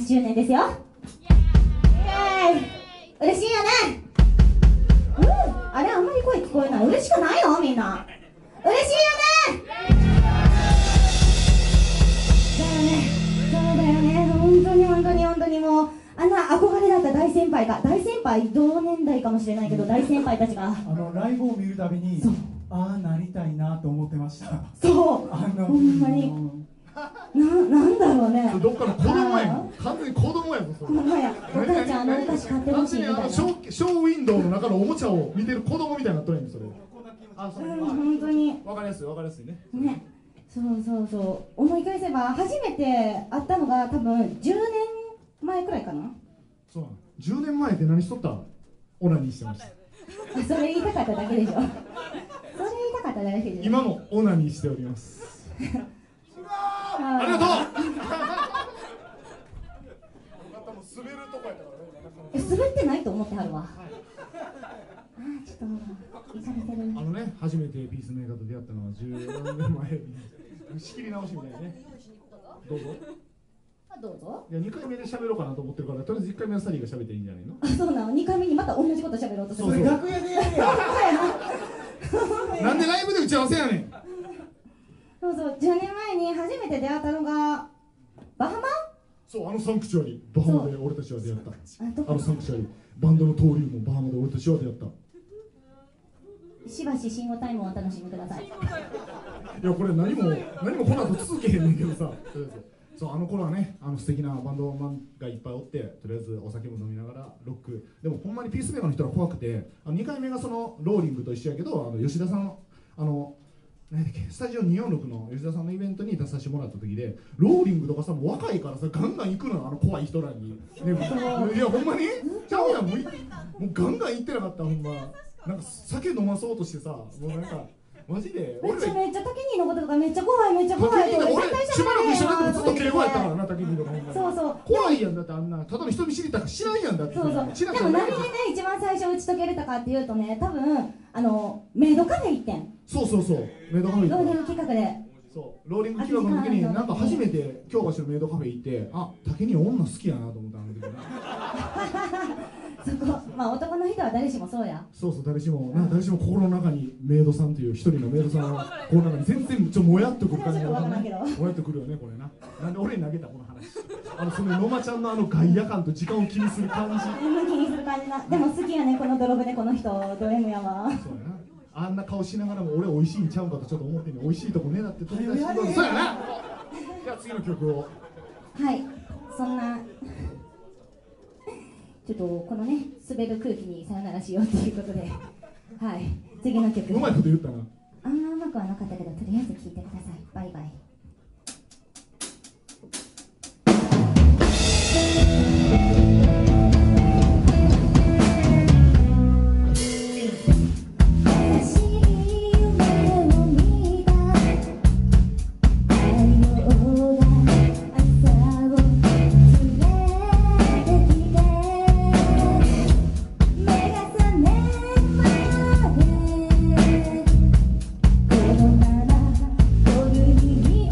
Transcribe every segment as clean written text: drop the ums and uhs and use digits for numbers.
周年ですよ。イエーイ、嬉しいよね。あれあんまり声聞こえない。嬉しくないのみんな。嬉しいよね。だよね、そうだよね。本当に本当に本当にもうあんな憧れだった大先輩が、大先輩同年代かもしれないけど、大先輩たちがライブを見るたびにああなりたいなと思ってました。 そうほんまになんだろうね。 どっかの子供やん、完全に子供やぞそれ。 ほんまや、お母ちゃんお菓子買ってほしいみたいな。 ショーウィンドウの中のおもちゃを見てる子供みたいになっとるやんそれ。 本当にわかりやすいわかりやすいね。 ね、そう思い返せば初めて会ったのが多分10年前くらいかな。 そうなの。10年前って何しとった？オナニーしてました。 それ言いたかっただけでしょ。それ言いたかっただけでしょ。 今もオナニーしております。ありがとう。滑るとこやったからね。 滑ってないと思ってはるわ。ちょっといかれてる。 初めてピースメーカーと出会ったのは10年前に仕切り直しみたいなね。どうぞ。 どうぞ。 いや2回目で喋ろうかなと思ってるから、とりあえず1回目はサリーが喋っていいんじゃないの？ そうなの。2回目にまた同じこと喋ろうとする。 それ楽屋でやれや。 なんでライブで打ち合わせやねん。 そう10年前に初めて出会ったのがバハマ。 そうサンクチュアリバハマで俺たちは出会った。サンクチュアリバンドの登竜門バハマで俺たちは出会った。 しばし慎吾タイムをお楽しみください。いやこれ何もこの後続けへんねんけどさ。そうあの頃はね、素敵なバンドマンがいっぱいおって、とりあえずお酒も飲みながらロックでもほんまにピースメーカーの人は怖くて、2回目がそのローリングと一緒やけど、吉田さんの何だっけ、スタジオ246の吉田さんのイベントに出させてもらった時で、ローリングとかさ、もう若いからさガンガン行くのよ、怖い人らに、ね、いやほんまにちゃうやん、もうガンガン行ってなかった。ほんまなんか酒飲まそうとしてさ、もうなんかマジでめっちゃ竹兄のこととかめっちゃ怖いめっちゃ怖いって。 俺しばらく一緒になってもずっと敬語やったからな、竹兄とか。 そう怖いやん。だってあんなただの人見知りたか知らんやん。だってでも何でね一番最初打ち解けれたかっていうとね、多分メイドカフェ行ってん。 そうメイドカフェ行ってローリング企画で。 そうローリング企画の時になんか初めて京橋のメイドカフェ行って、竹兄女好きやなと思ったんだけどな。 そこ男の人は誰しもそうや。 そう誰しも心の中にメイドさんという一人のメイドさんを心の中に全然もやっとくる感じがもやっとくるよねこれな。なんで俺に投げたこの話。その野間ちゃんの外野感と時間を気にする感じ。 気にする感じな。でも好きやねこの泥船この人ド M やわ。 そうやな。あんな顔しながらも俺美味しいんちゃうかとちょっと思ってんねん。美味しいとこねだって飛び出してくる。そうやな。じゃあ次の曲を。 はい、そんなちょっとこのね滑る空気にさよならしようということで、はい、次の曲。 うまいこと言ったな。 あんまうまくはなかったけど、とりあえず聴いてください。バイバイ。このまま夜に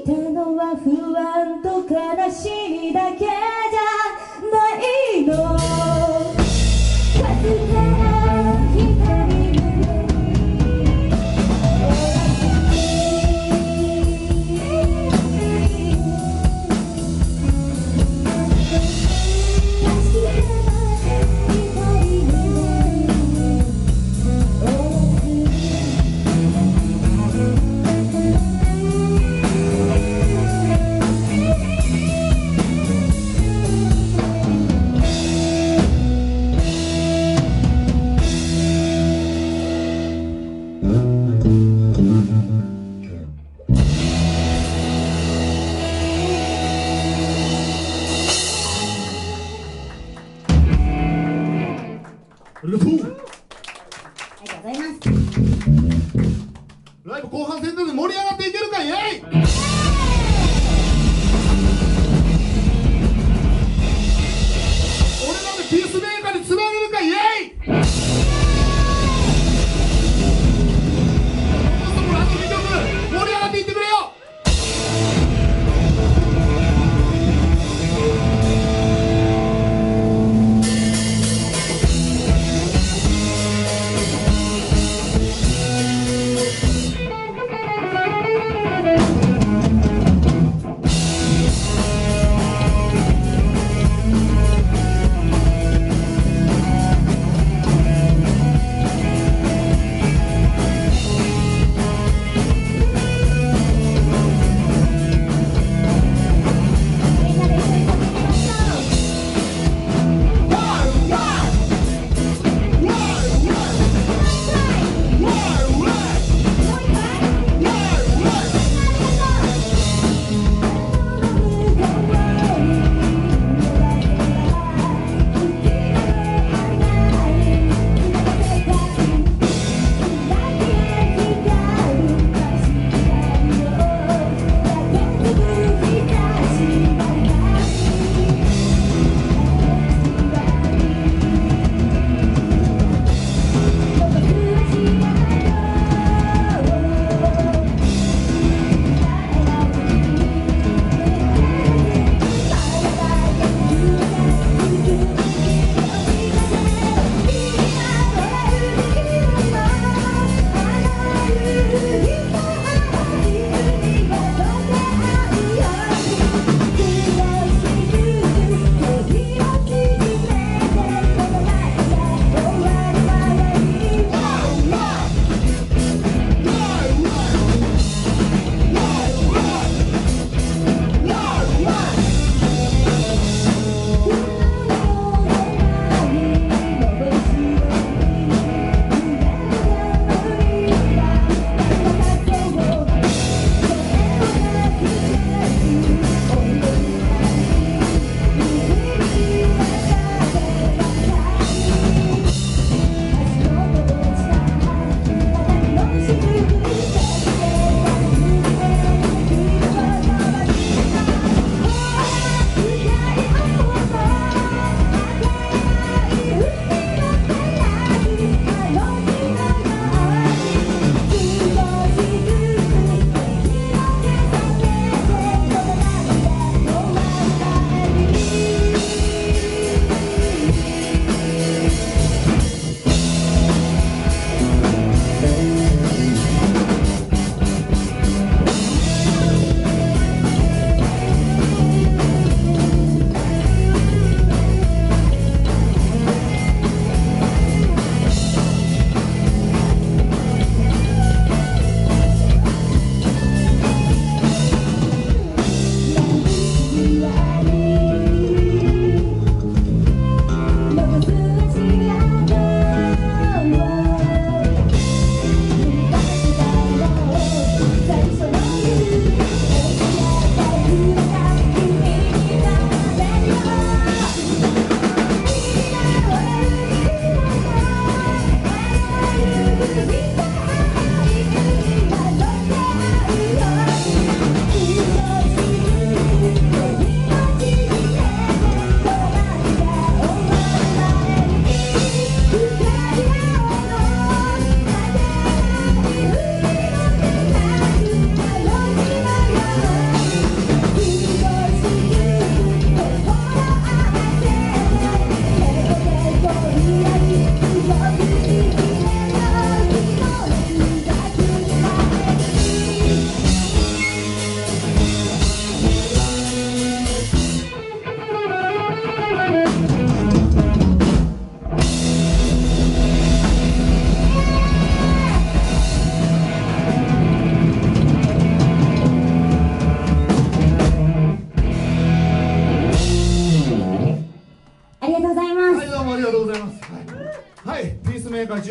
たのは不安と悲しみだけじゃないの。わずかな光で「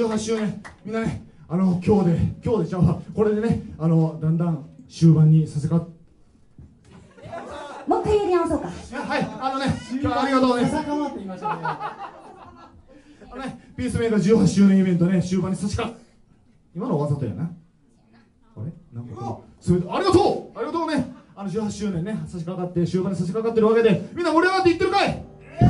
18周年みんなね今日でちゃうわこれでねだんだん終盤に差し掛かっもう一回やり直そうか。 はい今日はありがとうねさかまって言いましたね。 ピースメーカー18周年イベントね終盤に差し掛かっ今のわざとやなあれなんかそれありがとうね18周年ね差し掛かって終盤に差し掛かってるわけでみんな盛り上がっていってるかい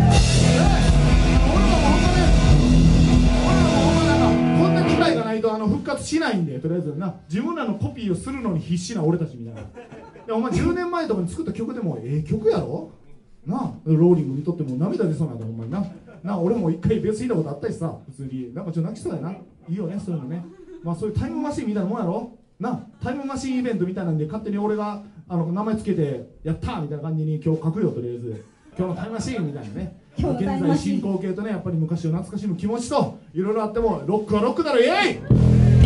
こんな機会がないと復活しないんでとりあえずな自分らのコピーをするのに必死な俺たちみたいなお前10年前とかに作った曲でも曲やろなあローリング見とっても涙出そうなんだほんまにな俺も一回ベース弾いたことあったしさ普通になんかちょっと泣きそうやないいよねそういうのねまあそういうタイムマシンみたいなもんやろなタイムマシンイベントみたいなんで勝手に俺が名前つけてやったーみたいな感じに今日書くよとりあえず今日のタイムマシンみたいなね現在進行形とねやっぱり昔を懐かしむ気持ちといろいろあってもロックはロックだろイエイ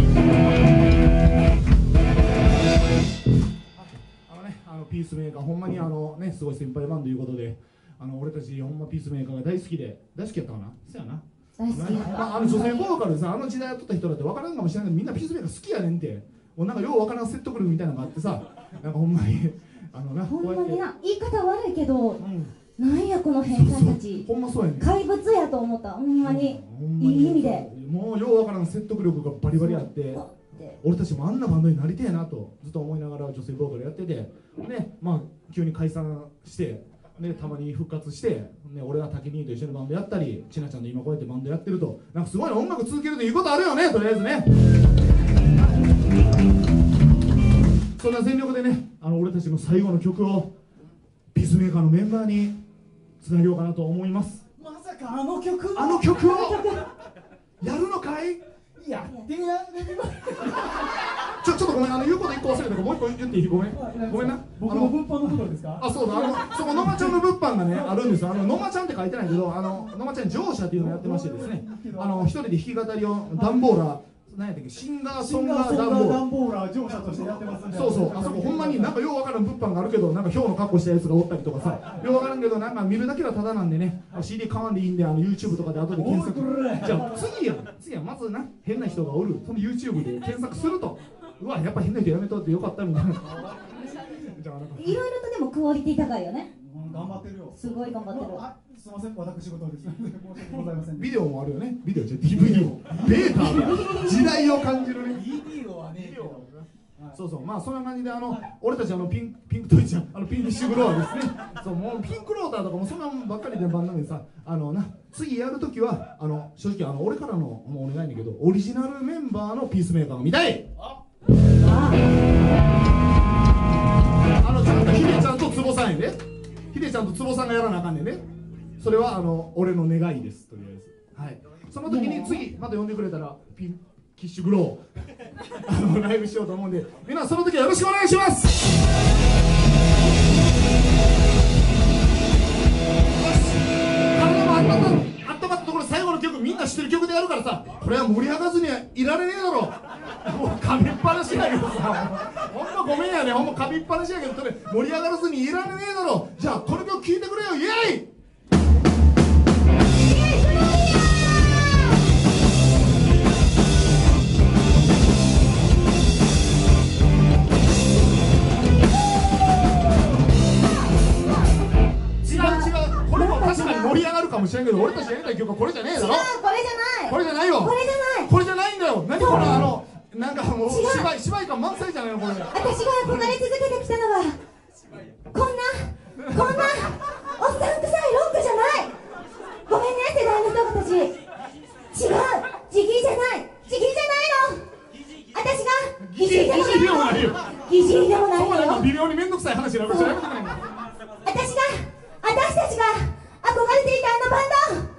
ピースメーカーほんまにすごい先輩バンドということで俺たちほんまピースメーカーが大好きやったかなそうやな大好きやった。 女性ボーカルでさ時代やっとった人だって分からんかもしれないけどみんなピースメーカー好きやねんってもうなんかよう分からん説得力みたいなのがあってさなんかほんまにほんまにな言い方悪いけど、なんやこの変態たちほんまそうやねん怪物やと思ったほんまにいい意味でもうよう分からん説得力がバリバリあって俺たちもあんなバンドになりてえなとずっと思いながら女性ボーカルやっててね急に解散してたまに復活して俺は竹兄と一緒にバンドやったりちなちゃんと今こうやってバンドやってるとなんかすごい音楽続けるということあるよねとりあえずねそんな全力でね俺たちの最後の曲をピースメーカーのメンバーにつなげようかなと思います。 まさかあの曲をやるのかいやってみなちょっとごめん言うこと1個忘れたからもう1個言っていいごめんな僕の物販のことですかそうだそこのまちゃんの物販がねあるんですよのまちゃんって書いてないけどのまちゃん乗車っていうのをやってましてですね一人で弾き語りをダンボーラー何やったっけシンガーソンガーダンボーラー乗車としてやってますんでそうあそこほんまになんかようわからん物販があるけどなんかヒョウの格好したやつがおったりとかさようわからんけどなんか見るだけはタダなんでね CD 買わんでいいんでYouTube とかで後で検索じゃあ次やまずな変な人がおるその YouTube で検索するとうわやっぱ変な人やめとってよかったみたいないろいろとでもクオリティ高いよね頑張ってるよすごい頑張ってるすみません私事です申し訳ございませんビデオもあるよねビデオじゃ DVD もベータで時代を感じるね DVD はねそうそんな感じで俺たちピンクトイちゃんピンクッシュグローですねそうもうピンクローターとかもそんなばっかりでバンドでさ次やるときは正直俺からのもうお願いだけどオリジナルメンバーのピースメーカーが見たいちゃんとヒデちゃんと坪さんやねヒデちゃんと坪さんがやらなあかんねんねそれは俺の願いですとりあえずはいその時に次また呼んでくれたらピンキッシュグローライブしようと思うんでみんなその時はよろしくお願いします体もあったまったところ最後の曲みんな知ってる曲でやるからさこれは盛り上がずにはいられねえだろもう噛みっぱなしやけどさほんまごめんやねほんま噛みっぱなしやけどそれ盛り上がらずにいられねえだろじゃあこの曲聴いてくれよイエーイこれも確かに盛り上がるかもしれんけど俺たちやりたい曲はこれじゃねえだろこれじゃないよこれじゃないんだよ何このなんかもう芝居感満載じゃないのこれ私が憧れ続けてきたのはこんなおっさん臭いロックじゃないごめんね世代の人たち違うジギーじゃないの私がギジーでもないよギジーでもないよ微妙に面倒くさい話になるからやめてくれんか私たちが憧れていたバンド